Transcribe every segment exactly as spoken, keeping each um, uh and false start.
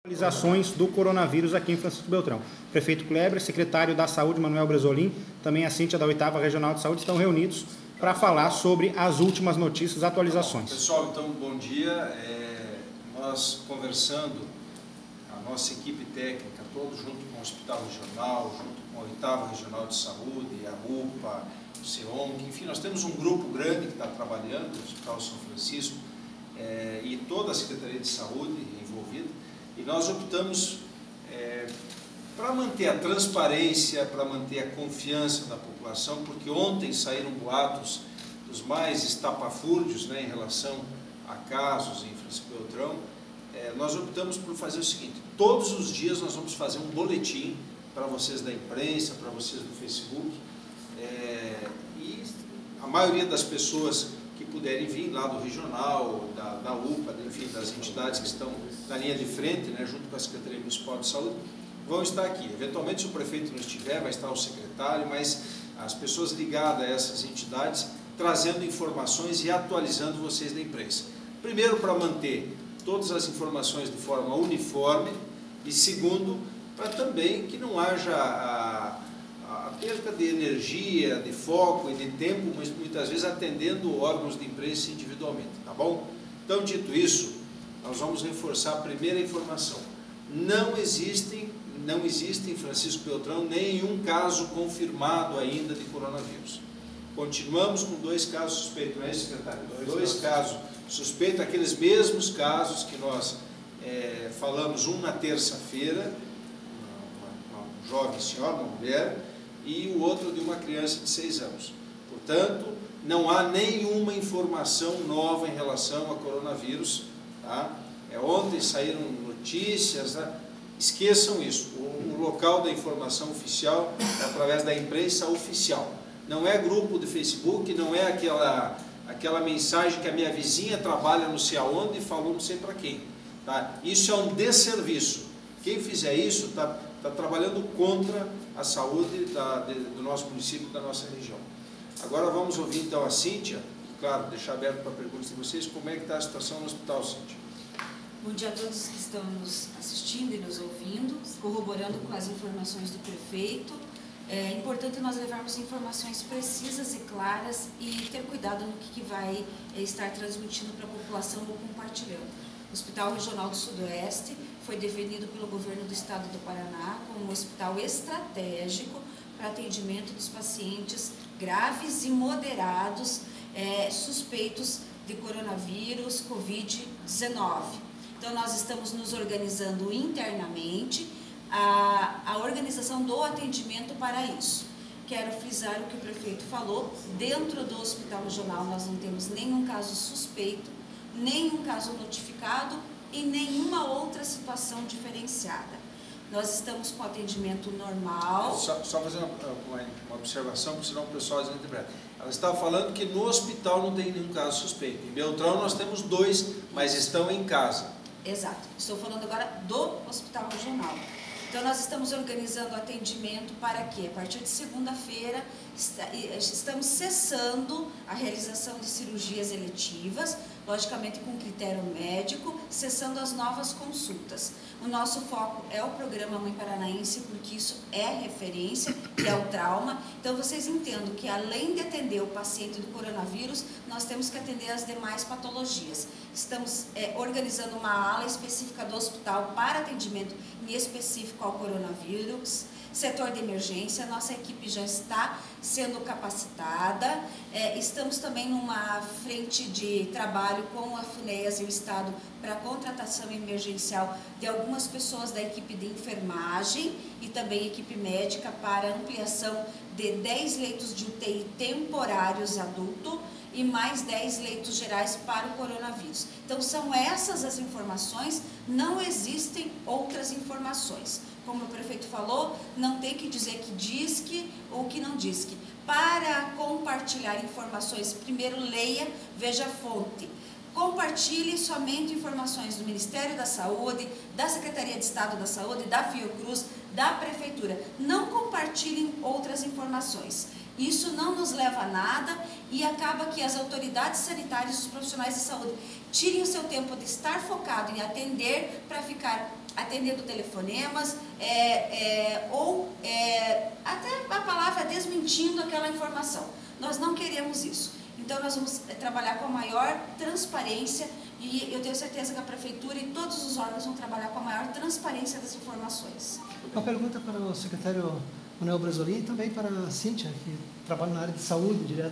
Atualizações do coronavírus aqui em Francisco Beltrão. Prefeito Kleber, secretário da Saúde, Manuel Bresolim, também a Cíntia da oitava Regional de Saúde estão reunidos para falar sobre as últimas notícias, atualizações. Pessoal, então, bom dia. É, nós conversando, a nossa equipe técnica, todos junto com o Hospital Regional, junto com a oitava Regional de Saúde, a UPA, o CEONC, enfim, nós temos um grupo grande que está trabalhando no Hospital São Francisco é, e toda a Secretaria de Saúde envolvida. E nós optamos é, para manter a transparência, para manter a confiança da população, porque ontem saíram boatos dos mais estapafúrdios, né, em relação a casos em Francisco Beltrão. É, nós optamos por fazer o seguinte: todos os dias nós vamos fazer um boletim para vocês da imprensa, para vocês do Facebook, é, e a maioria das pessoas que puderem vir lá do regional, da, da UPA, enfim, das entidades que estão na linha de frente, né, junto com a Secretaria Municipal de Saúde, vão estar aqui. Eventualmente, se o prefeito não estiver, vai estar o secretário, mas as pessoas ligadas a essas entidades trazendo informações e atualizando vocês da imprensa. Primeiro, para manter todas as informações de forma uniforme, e segundo, para também que não haja a, a perda de energia, de foco e de tempo, mas muitas vezes atendendo órgãos de imprensa individualmente, tá bom? Então, dito isso, nós vamos reforçar a primeira informação. Não existem, não existe em Francisco Beltrão nenhum caso confirmado ainda de coronavírus. Continuamos com dois casos suspeitos, não é isso, secretário? Dois, dois casos suspeitos, aqueles mesmos casos que nós é, falamos, um na terça-feira, uma, uma, uma jovem senhora, uma mulher, e o outro de uma criança de seis anos. Portanto, não há nenhuma informação nova em relação a coronavírus. Tá? É, ontem saíram notícias, tá? Esqueçam isso. O, o local da informação oficial é através da imprensa oficial. Não é grupo de Facebook, não é aquela, aquela mensagem que a minha vizinha trabalha não sei aonde e falou não sei para quem. Tá? Isso é um desserviço. Quem fizer isso está tá trabalhando contra a saúde da, de, do nosso município, da nossa região. Agora vamos ouvir então a Cíntia, e claro, deixar aberto para perguntas de vocês, como é que está a situação no hospital, Cíntia? Bom dia a todos que estão nos assistindo e nos ouvindo, corroborando com as informações do prefeito. É importante nós levarmos informações precisas e claras e ter cuidado no que, que vai é, estar transmitindo para a população ou compartilhando. O Hospital Regional do Sudoeste foi definido pelo governo do estado do Paraná como um hospital estratégico para atendimento dos pacientes graves e moderados é, suspeitos de coronavírus, covid dezenove. Então, nós estamos nos organizando internamente a, a organização do atendimento para isso. Quero frisar o que o prefeito falou: dentro do Hospital Regional nós não temos nenhum caso suspeito, nenhum caso notificado e nenhuma outra situação diferenciada. Nós estamos com atendimento normal. Só, só fazer uma, uma, uma observação, porque senão o pessoal não interpreta. Ela estava falando que no hospital não tem nenhum caso suspeito. Em Beltrão nós temos dois, mas estão em casa. Exato. Estou falando agora do Hospital Regional. Então, nós estamos organizando atendimento para quê? A partir de segunda-feira, estamos cessando a realização de cirurgias eletivas, logicamente com critério médico, cessando as novas consultas. O nosso foco é o programa Mãe Paranaense, porque isso é referência, que é o trauma. Então, vocês entendam que além de atender o paciente do coronavírus, nós temos que atender as demais patologias. Estamos é, organizando uma ala específica do hospital para atendimento em específico ao coronavírus. Setor de emergência, nossa equipe já está sendo capacitada, é, estamos também numa frente de trabalho com a FUNEAS e o Estado para a contratação emergencial de algumas pessoas da equipe de enfermagem e também equipe médica para ampliação de dez leitos de U T I temporários adulto e mais dez leitos gerais para o coronavírus. Então, são essas as informações, não existem outras informações. Como o prefeito falou, não tem que dizer que diz que ou que não diz que. Para compartilhar informações, primeiro leia, veja a fonte. Compartilhe somente informações do Ministério da Saúde, da Secretaria de Estado da Saúde, da Fiocruz, da Prefeitura. Não compartilhem outras informações. Isso não nos leva a nada e acaba que as autoridades sanitárias e os profissionais de saúde tirem o seu tempo de estar focado em atender para ficar atendendo telefonemas, é, é, ou é, até a palavra desmentindo aquela informação. Nós não queremos isso. Então, nós vamos trabalhar com a maior transparência e eu tenho certeza que a Prefeitura e todos os órgãos vão trabalhar com a maior transparência das informações. Uma pergunta para o secretário Manuel Bresolim e também para a Cíntia, que trabalha na área de saúde direto.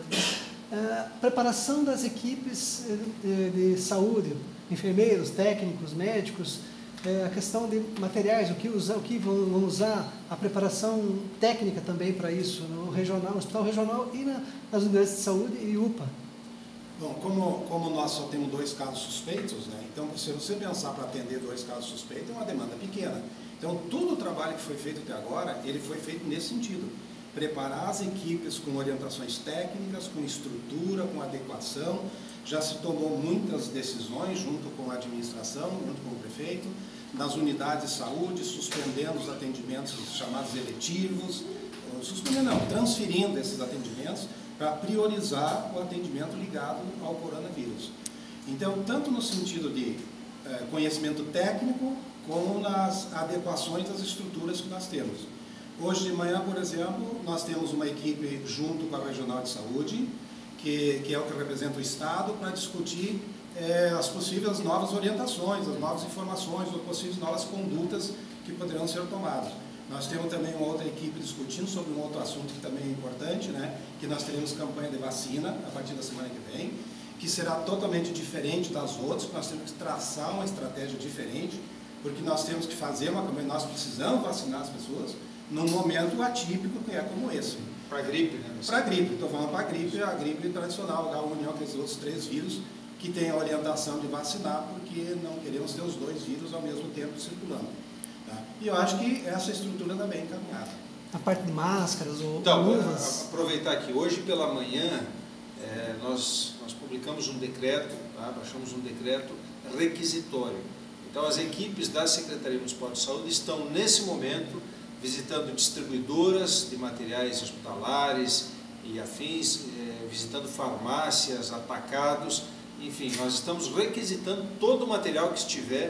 É, preparação das equipes de, de saúde, enfermeiros, técnicos, médicos, é, a questão de materiais, o que, usar, o que vão, vão usar, a preparação técnica também para isso, no, regional, no Hospital Regional e na, nas unidades de saúde e U P A. Bom, como, como nós só temos dois casos suspeitos, né, então se você pensar para atender dois casos suspeitos, é uma demanda pequena. Então, todo o trabalho que foi feito até agora, ele foi feito nesse sentido. Preparar as equipes com orientações técnicas, com estrutura, com adequação. Já se tomou muitas decisões junto com a administração, junto com o prefeito, nas unidades de saúde, suspendendo os atendimentos chamados eletivos, suspendendo não, transferindo esses atendimentos para priorizar o atendimento ligado ao coronavírus. Então, tanto no sentido de eh, conhecimento técnico, como nas adequações das estruturas que nós temos. Hoje de manhã, por exemplo, nós temos uma equipe junto com a Regional de Saúde, que, que é o que representa o Estado, para discutir é, as possíveis novas orientações, as novas informações, ou possíveis novas condutas que poderão ser tomadas. Nós temos também uma outra equipe discutindo sobre um outro assunto que também é importante, né, que nós teremos campanha de vacina a partir da semana que vem, que será totalmente diferente das outras, nós temos que traçar uma estratégia diferente, porque nós temos que fazer uma campanha, nós precisamos vacinar as pessoas num momento atípico que é como esse. Para a gripe, né? Para a gripe, estou falando para a gripe, a gripe tradicional, a união com esses outros três vírus que tem a orientação de vacinar, porque não queremos ter os dois vírus ao mesmo tempo circulando. Tá? E eu acho que essa estrutura está bem encaminhada. A parte de máscaras ou então, luvas? Aproveitar que hoje pela manhã é, nós, nós publicamos um decreto, tá? Baixamos um decreto requisitório. Então, as equipes da Secretaria Municipal de Saúde estão, nesse momento, visitando distribuidoras de materiais hospitalares e afins, eh, visitando farmácias, atacados, enfim, nós estamos requisitando todo o material que estiver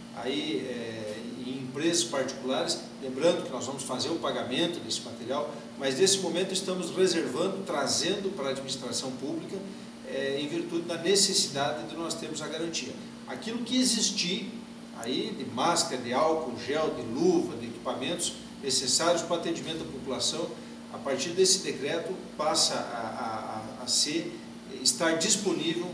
aí eh, em empresas particulares, lembrando que nós vamos fazer o pagamento desse material, mas nesse momento estamos reservando, trazendo para a administração pública, eh, em virtude da necessidade de nós termos a garantia. Aquilo que existir aí de máscara, de álcool, gel, de luva, de equipamentos necessários para o atendimento da população, a partir desse decreto passa a, a, a ser, estar disponível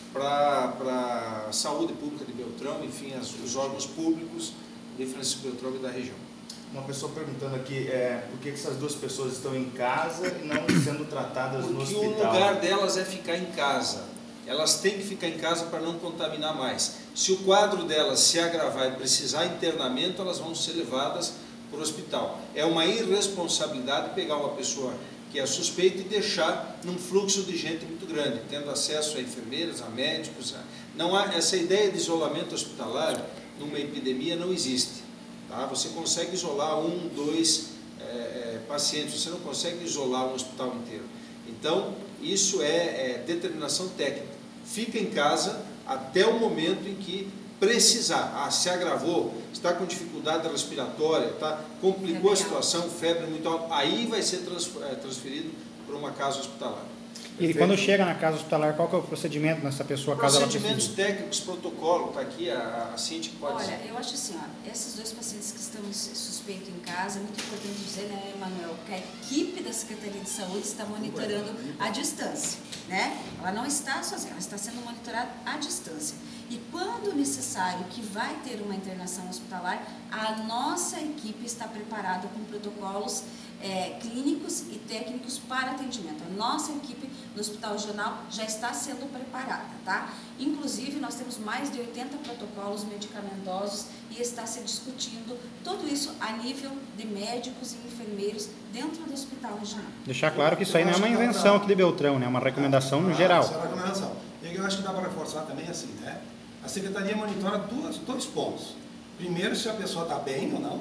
para a saúde pública de Beltrão, enfim, as, os órgãos públicos de Francisco Beltrão e da região. Uma pessoa perguntando aqui, é, por que essas duas pessoas estão em casa e não sendo tratadas Porque no hospital? Porque o lugar delas é ficar em casa. Elas têm que ficar em casa para não contaminar mais. Se o quadro delas se agravar e precisar de internamento, elas vão ser levadas para o hospital. É uma irresponsabilidade pegar uma pessoa que é suspeita e deixar num fluxo de gente muito grande, tendo acesso a enfermeiras, a médicos. A... Não há, essa ideia de isolamento hospitalar numa epidemia não existe. Tá? Você consegue isolar um, dois é, é, pacientes, você não consegue isolar um hospital inteiro. Então, isso é, é determinação técnica. Fica em casa até o momento em que precisar. Ah, se agravou, está com dificuldade respiratória, tá? Complicou a situação, febre muito alta, aí vai ser transferido para uma casa hospitalar. E Perfeito? quando chega na casa hospitalar, qual que é o procedimento nessa pessoa? Caso ela Procedimentos precise? técnicos, protocolo, está aqui a, a Cíntia que pode Olha, dizer. eu acho assim, ó, esses dois pacientes que estão suspeitos em casa, é muito importante dizer, né, Emanuel, que a equipe da Secretaria de Saúde está monitorando à distância, né? Ela não está sozinha, ela está sendo monitorada à distância. E quando necessário que vai ter uma internação hospitalar, a nossa equipe está preparada com protocolos é, clínicos e técnicos para atendimento. A nossa equipe no Hospital Regional já está sendo preparada, tá? Inclusive, nós temos mais de oitenta protocolos medicamentosos e está se discutindo tudo isso a nível de médicos e enfermeiros dentro do Hospital Regional. Deixar claro que isso aí não é uma invenção aqui de Beltrão, né? É uma recomendação no geral. Essa é a recomendação. E eu acho que dá para reforçar também assim, né? A Secretaria monitora duas, dois pontos. Primeiro, se a pessoa está bem ou não.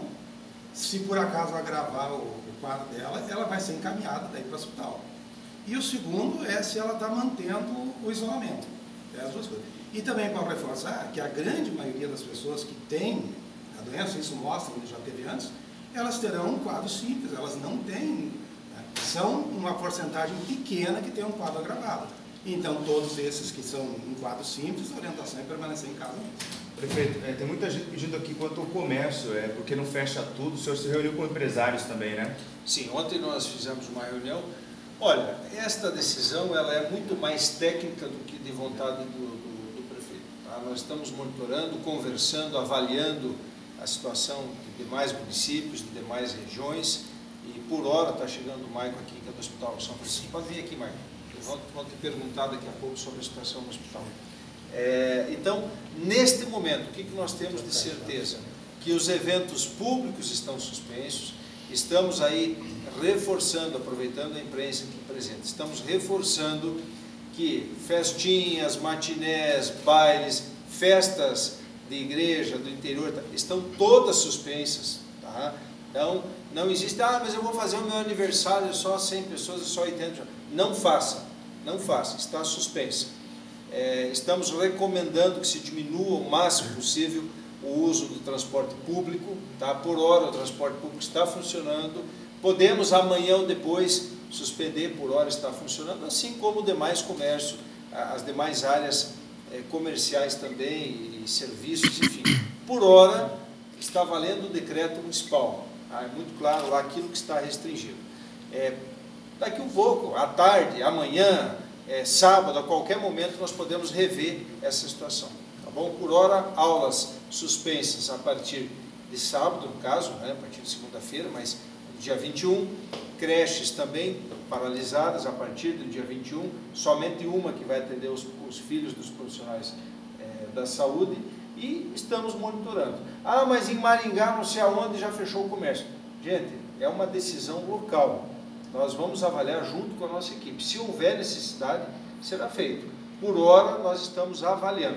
Se por acaso agravar o, o quadro dela, ela vai ser encaminhada daí para o hospital. E o segundo é se ela está mantendo o isolamento. É as duas coisas. E também para reforçar que a grande maioria das pessoas que tem a doença, isso mostra onde já teve antes, elas terão um quadro simples, elas não têm, né, são uma porcentagem pequena que tem um quadro agravado. Então, todos esses que são em quadro simples, a orientação é permanecer em casa mesmo. Prefeito, é, tem muita gente pedindo aqui quanto ao comércio, é, porque não fecha tudo, o senhor se reuniu com empresários também, né? Sim, ontem nós fizemos uma reunião. Olha, esta decisão ela é muito mais técnica do que de vontade do, do, do prefeito. Tá? Nós estamos monitorando, conversando, avaliando a situação de demais municípios, de demais regiões, e por hora está chegando o Maico aqui, que é do Hospital São Francisco. Pode vir aqui, Maico. Vão, vão te perguntar daqui a pouco sobre a situação no hospital. É, então, neste momento, o que, que nós temos de certeza? Que os eventos públicos estão suspensos, estamos aí reforçando, aproveitando a imprensa aqui presente, estamos reforçando que festinhas, matinés, bailes, festas de igreja, do interior, estão todas suspensas, tá? Então, não existe, ah, mas eu vou fazer o meu aniversário só cem pessoas, só oitenta, não faça. Não faça, está suspensa. É, estamos recomendando que se diminua o máximo possível o uso do transporte público, tá? Por hora o transporte público está funcionando, podemos amanhã ou depois suspender, por hora está funcionando, assim como o demais comércio, as demais áreas é, comerciais também, e serviços, enfim. Por hora está valendo o decreto municipal, tá? É muito claro lá aquilo que está restringido. É, Daqui um pouco, à tarde, amanhã, é, sábado, a qualquer momento, nós podemos rever essa situação. Tá bom? Por hora, aulas suspensas a partir de sábado, no caso, né, a partir de segunda-feira, mas dia vinte e um, creches também paralisadas a partir do dia vinte e um, somente uma que vai atender os, os filhos dos profissionais é, da saúde, e estamos monitorando. Ah, mas em Maringá, não sei aonde, já fechou o comércio. Gente, é uma decisão local. Nós vamos avaliar junto com a nossa equipe. Se houver necessidade, será feito. Por hora, nós estamos avaliando.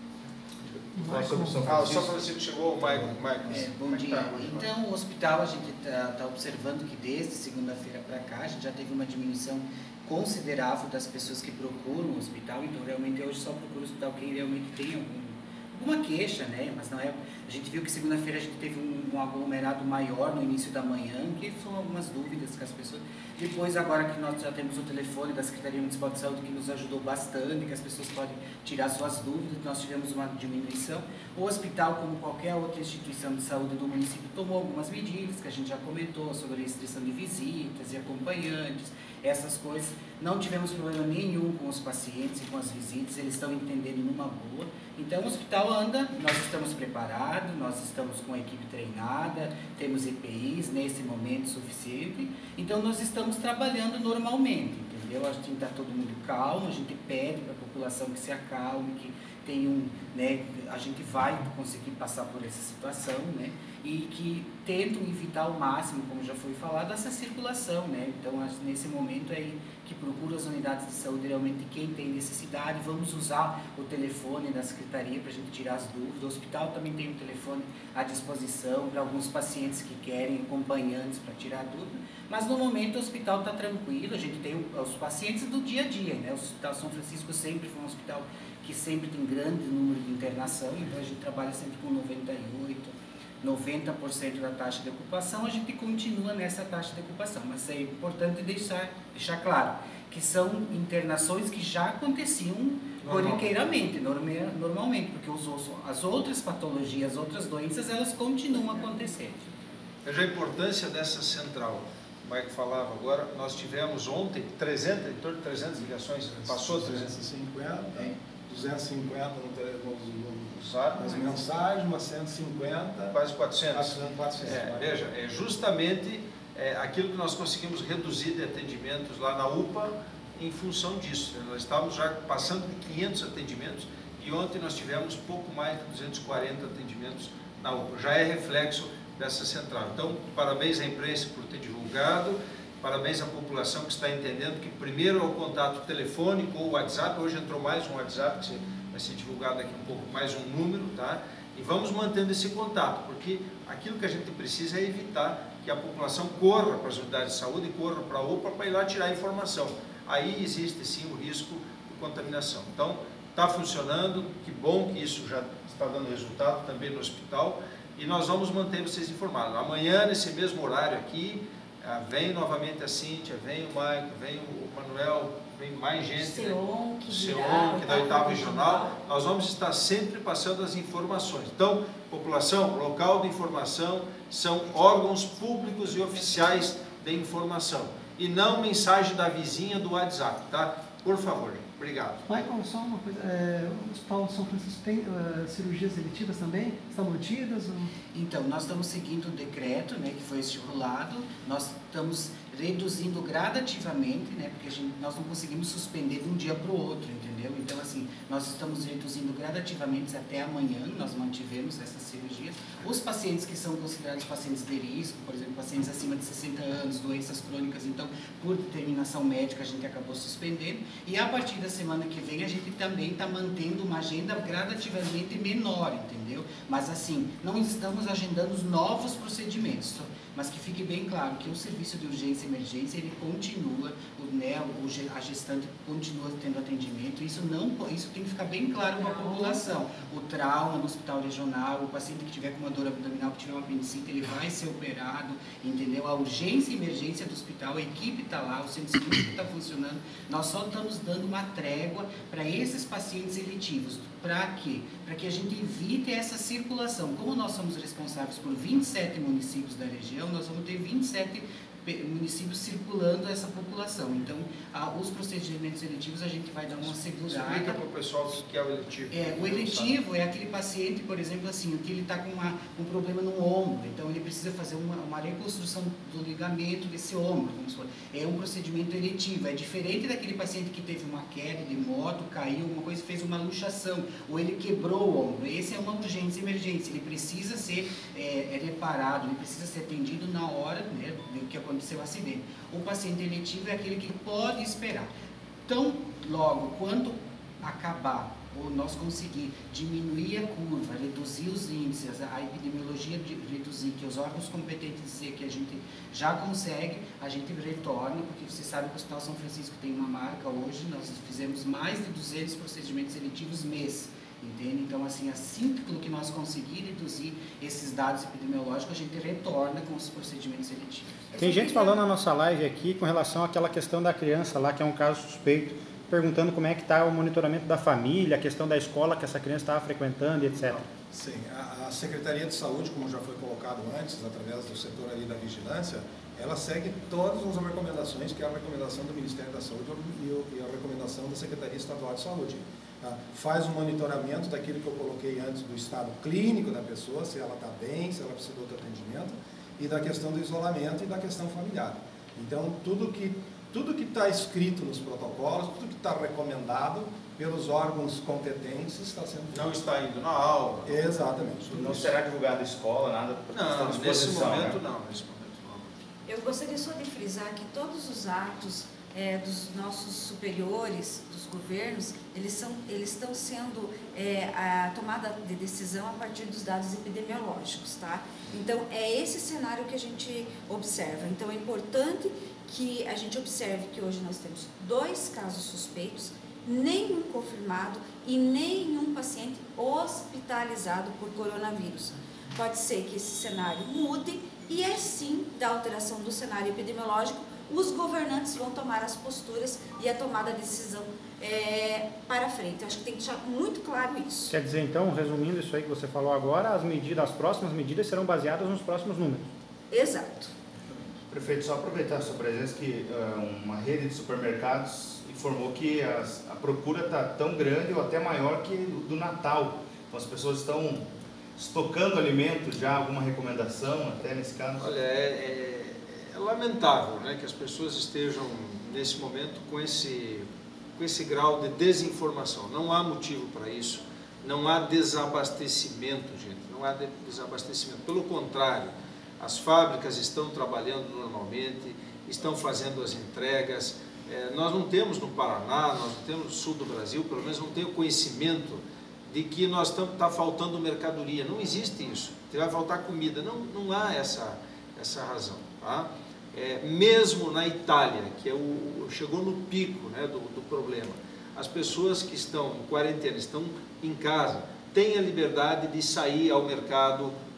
Ah, o São Francisco chegou, o Maicon. É, bom dia. Então, o hospital, a gente está tá observando que desde segunda-feira para cá, a gente já teve uma diminuição considerável das pessoas que procuram o hospital. Então, realmente, hoje só procura o hospital quem realmente tem algum, alguma queixa, né? Mas não é... A gente viu que segunda-feira a gente teve um, um aglomerado maior no início da manhã, que são algumas dúvidas que as pessoas... Depois, agora que nós já temos o telefone da Secretaria Municipal de Saúde, que nos ajudou bastante, que as pessoas podem tirar suas dúvidas, nós tivemos uma diminuição. O hospital, como qualquer outra instituição de saúde do município, tomou algumas medidas, que a gente já comentou, sobre restrição de visitas e acompanhantes, essas coisas. Não tivemos problema nenhum com os pacientes e com as visitas, eles estão entendendo numa boa. Então, o hospital anda, nós estamos preparados, nós estamos com a equipe treinada, temos E P Is nesse momento suficiente, então nós estamos trabalhando normalmente, entendeu? A gente está todo mundo calmo, a gente pede para a população que se acalme, que tem um, né, a gente vai conseguir passar por essa situação, né, e que tentam evitar ao máximo, como já foi falado, essa circulação, né. Então, nesse momento aí que procura as unidades de saúde realmente quem tem necessidade, vamos usar o telefone da secretaria para a gente tirar as dúvidas. O hospital também tem um telefone à disposição para alguns pacientes que querem acompanhantes para tirar dúvida, mas no momento o hospital está tranquilo, a gente tem os pacientes do dia a dia, né. O Hospital São Francisco sempre foi um hospital que sempre tem grande número de internação, então a gente trabalha sempre com noventa e oito, noventa por cento da taxa de ocupação, a gente continua nessa taxa de ocupação, mas é importante deixar, deixar claro que são internações que já aconteciam corriqueiramente, normalmente, porque os, as outras patologias, as outras doenças, elas continuam acontecendo. Veja a importância dessa central. O Mike falava agora, nós tivemos ontem trezentas, em torno de trezentas ligações, passou trezentas e cinquenta, é. duzentos e cinquenta no telefone, sabe? As mensagens, umas cento e cinquenta, quase quatrocentas. quatrocentas. É, veja, é justamente é, aquilo que nós conseguimos reduzir de atendimentos lá na U P A em função disso. Nós estávamos já passando de quinhentos atendimentos e ontem nós tivemos pouco mais de duzentos e quarenta atendimentos na U P A. Já é reflexo dessa central. Então, parabéns à imprensa por ter divulgado, parabéns à população que está entendendo que primeiro é o contato telefônico ou WhatsApp, hoje entrou mais um WhatsApp, que vai ser divulgado aqui um pouco, mais um número, tá? E vamos mantendo esse contato, porque aquilo que a gente precisa é evitar que a população corra para as unidades de saúde, corra para a U P A para ir lá tirar informação. Aí existe sim o risco de contaminação. Então, está funcionando, que bom que isso já está dando resultado também no hospital. e nós vamos manter vocês informados. Amanhã, nesse mesmo horário aqui, vem novamente a Cíntia, vem o Maico, vem o Manuel, vem mais gente, Seon, o Seon, que da oitava regional. Nós vamos estar sempre passando as informações. Então, população, local de informação são órgãos públicos e oficiais de informação, e não mensagem da vizinha do WhatsApp, tá? Por favor, obrigado. Michael, só uma coisa, é, o Hospital São Francisco tem uh, cirurgias eletivas também? Estão mantidas? Ou... Então, nós estamos seguindo o decreto, né, que foi estipulado, nós estamos reduzindo gradativamente, né, porque a gente, nós não conseguimos suspender de um dia para o outro, entendeu? Então, assim, nós estamos reduzindo gradativamente até amanhã, nós mantivemos essas cirurgias. Os pacientes que são considerados pacientes de risco, por exemplo, pacientes acima de sessenta anos, doenças crônicas, então, por determinação médica, a gente acabou suspendendo. E a partir da semana que vem, a gente também está mantendo uma agenda gradativamente menor, entendeu? Mas, assim, não estamos agendando novos procedimentos, mas que fique bem claro que o serviço de urgência e emergência, ele continua, o, né, o, a gestante continua tendo atendimento, isso, não, isso tem que ficar bem claro para a população. O trauma no hospital regional, o paciente que tiver com uma dor abdominal, que tiver uma apendicite, ele vai ser operado, entendeu? A urgência e emergência do hospital, a equipe está lá, o centro cirúrgico está funcionando, nós só estamos dando uma trégua para esses pacientes eletivos. Para quê? Para que a gente evite essa circulação. Como nós somos responsáveis por vinte e sete municípios da região, nós vamos ter vinte e sete municípios circulando essa população. Então, a, os procedimentos eletivos a gente vai dar uma segurada. Explica para o pessoal o que é o eletivo. É, o eletivo é aquele paciente, por exemplo, assim, que ele está com uma, um problema no ombro, então ele precisa fazer uma, uma reconstrução do ligamento desse ombro, vamos supor. É um procedimento eletivo, é diferente daquele paciente que teve uma queda de moto, caiu, alguma coisa, fez uma luxação, ou ele quebrou o ombro. Esse é uma urgência e emergência, ele precisa ser é, é reparado, ele precisa ser atendido na hora, né, do que aconteceu o acidente. O paciente eletivo é aquele que pode esperar. Então, logo, quando acabar, ou nós conseguir diminuir a curva, reduzir os índices, a epidemiologia de reduzir, que os órgãos competentes dizer que a gente já consegue, a gente retorna, porque você sabe que o Hospital São Francisco tem uma marca hoje, nós fizemos mais de duzentos procedimentos eletivos mês. Entende? Então, assim, assim que nós conseguirmos reduzir esses dados epidemiológicos, a gente retorna com os procedimentos seletivos. Tem gente falando na nossa live aqui com relação àquela questão da criança lá, que é um caso suspeito, perguntando como é que está o monitoramento da família, a questão da escola que essa criança estava frequentando, etcétera. Sim, a, a Secretaria de Saúde, como já foi colocado antes, através do setor ali da vigilância, ela segue todas as recomendações, que é a recomendação do Ministério da Saúde e a recomendação da Secretaria Estadual de Saúde. Tá? Faz um monitoramento daquilo que eu coloquei antes do estado clínico da pessoa, se ela está bem, se ela precisa de outro atendimento, e da questão do isolamento e da questão familiar. Então, tudo que tudo que está escrito nos protocolos, tudo que está recomendado pelos órgãos competentes está sendo feito. Não está indo na aula. Exatamente. Não será divulgado escola, nada? Não, nesse momento não. Nesse momento não. Eu gostaria só de frisar que todos os atos é, dos nossos superiores, dos governos, eles, são, eles estão sendo é, a tomada de decisão a partir dos dados epidemiológicos, tá? Então, é esse cenário que a gente observa. Então, é importante que a gente observe que hoje nós temos dois casos suspeitos, nenhum confirmado e nenhum paciente hospitalizado por coronavírus. Pode ser que esse cenário mude e é sim da alteração do cenário epidemiológico, os governantes vão tomar as posturas e a tomada de decisão é, para frente. Eu acho que tem que deixar muito claro isso. Quer dizer, então, resumindo isso aí que você falou agora, as medidas, as próximas medidas serão baseadas nos próximos números. Exato. Prefeito, só aproveitar a sua presença, que uh, uma rede de supermercados informou que as, a procura está tão grande ou até maior que o do Natal. Então as pessoas estão estocando alimentos já, alguma recomendação até nesse caso? Olha, é, é, é lamentável, né, que as pessoas estejam nesse momento com esse, com esse grau de desinformação. Não há motivo para isso, não há desabastecimento, gente, não há desabastecimento. Pelo contrário, as fábricas estão trabalhando normalmente, estão fazendo as entregas. É, nós não temos no Paraná, nós não temos no sul do Brasil, pelo menos não tenho conhecimento de que nós estamos tá faltando mercadoria. Não existe isso, que vai faltar comida. Não, não há essa, essa razão. Tá? É, mesmo na Itália, que é o, chegou no pico, né, do, do problema, as pessoas que estão em quarentena, estão em casa, têm a liberdade de sair ao mercado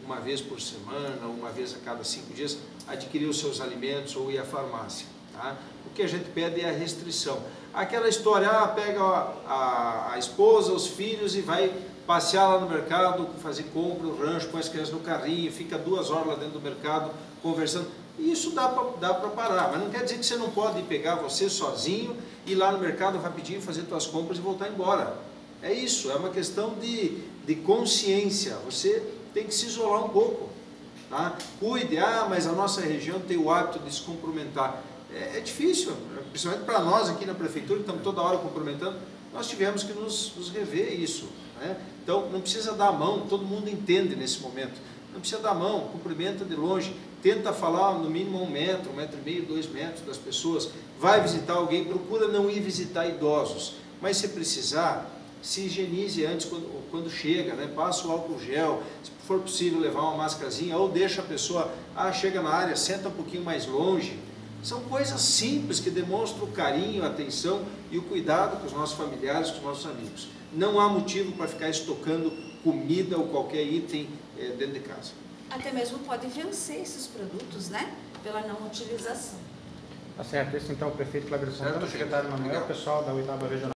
uma vez por semana, uma vez a cada cinco dias, adquirir os seus alimentos ou ir à farmácia. Tá? O que a gente pede é a restrição. Aquela história, ah, pega a, a, a esposa, os filhos e vai passear lá no mercado, fazer compra, o rancho, põe as crianças no carrinho, fica duas horas lá dentro do mercado conversando. Isso dá para dá para parar, mas não quer dizer que você não pode pegar você sozinho, ir lá no mercado rapidinho, fazer suas compras e voltar embora. É isso, é uma questão de, de consciência. Você tem que se isolar um pouco. Tá? Cuide, ah, mas a nossa região tem o hábito de se cumprimentar. É, é difícil, principalmente para nós aqui na prefeitura, que estamos toda hora cumprimentando, nós tivemos que nos, nos rever isso. Né? Então, não precisa dar a mão, todo mundo entende nesse momento. Não precisa dar a mão, cumprimenta de longe, tenta falar no mínimo um metro, um metro e meio, dois metros das pessoas. Vai visitar alguém, procura não ir visitar idosos, mas se precisar, se higienize antes quando, quando chega, né? Passa o álcool gel, se for possível levar uma máscarazinha, ou deixa a pessoa, ah, chega na área, senta um pouquinho mais longe. São coisas simples que demonstram o carinho, a atenção e o cuidado com os nossos familiares, com os nossos amigos. Não há motivo para ficar estocando comida ou qualquer item é, dentro de casa. Até mesmo pode vencer esses produtos, né? Pela não utilização. Tá certo. Esse então é o prefeito Cleber Santana, o secretário Manuel, o pessoal da oitava Regional.